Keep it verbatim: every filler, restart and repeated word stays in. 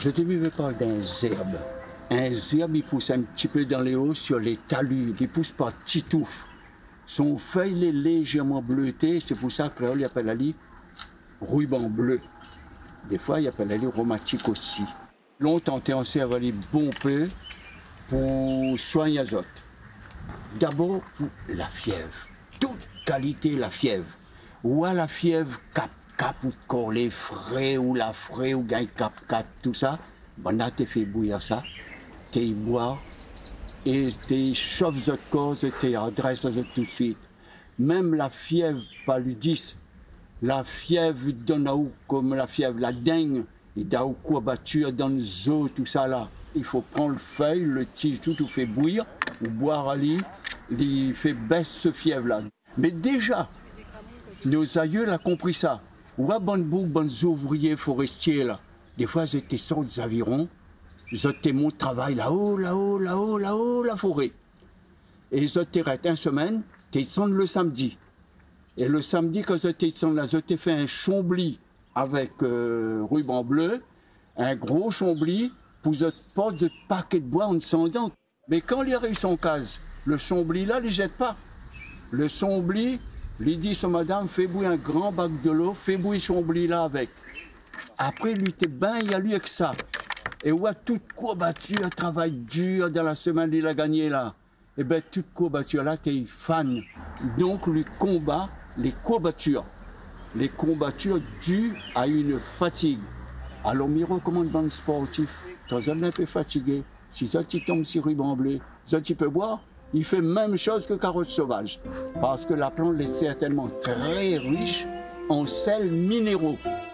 Je te me parle d'un zerbe. Un zerbe, il pousse un petit peu dans les hauts sur les talus. Il pousse par petits touffes. Son feuille est légèrement bleutée. C'est pour ça que il appelle la lit ruban bleu. Des fois, il appelle la lit romatique aussi. Longtemps, on s'est avalé bon peu pour soigner les autres. D'abord, pour la fièvre. Toute qualité, la fièvre. Ou à la fièvre, cap, cap, ou corps, les frais, ou la frais, ou gagne cap, cap, tout ça. Bon, là, tu fais bouillir ça, tu bois, et tu chauffes votre corps, tu adresses tout de suite. Même la fièvre paludisme, la fièvre donne comme la fièvre, la dengue, il y a une courbature dans les os, tout ça là. Il faut prendre le feuille, le tige, tout, tout fait bouillir, ou boire à lui, il fait baisser ce fièvre-là. Mais déjà, nos aïeux ont compris ça. Ou à bonne boucle, bonnes ouvriers forestiers là. Des fois, ils étaient sur des avirons, ils étaient mon travail là-haut, là-haut, là-haut, là-haut, la forêt. Et ils étaient restés une semaine, ils descendent le samedi. Et le samedi, quand ils étaient descendus là, ils étaient fait un chambly avec euh, ruban bleu, un gros chambly, pour ne pas de paquet de bois en descendant. Mais quand il arrive son case, le chambly là, il ne jette pas. Le chambly, il dit à madame, fais bouillir un grand bac de l'eau, fais bouillir le chambly là avec. Après, lui était bien, il y a lui avec ça. Et ouais, toute courbature, travail dur dans la semaine, il a gagné là. Et bien, toute courbature là, t'es fan. Donc, lui combat les courbatures. Les courbatures dues à une fatigue. Alors, il recommande dans le sportif, quand on est un peu fatigué, si ça tombe sur ruban bleu, ça tu peux boire, il fait la même chose que carotte sauvage. Parce que la plante est certainement très riche en sels minéraux.